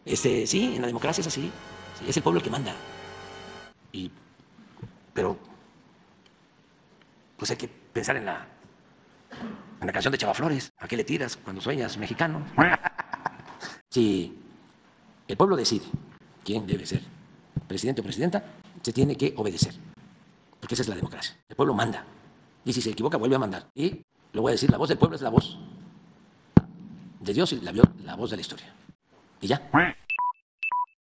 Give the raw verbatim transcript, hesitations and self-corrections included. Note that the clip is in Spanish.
Este, sí, en la democracia es así. Sí, es el pueblo el que manda. Y, pero, pues hay que pensar en la, en la canción de Chava Flores. ¿A qué le tiras cuando sueñas, mexicano? Si el pueblo decide quién debe ser presidente o presidenta, se tiene que obedecer, porque esa es la democracia. El pueblo manda. Y si se equivoca, vuelve a mandar. Y lo voy a decir, la voz del pueblo es la voz de Dios y la, la voz de la historia. Y ya.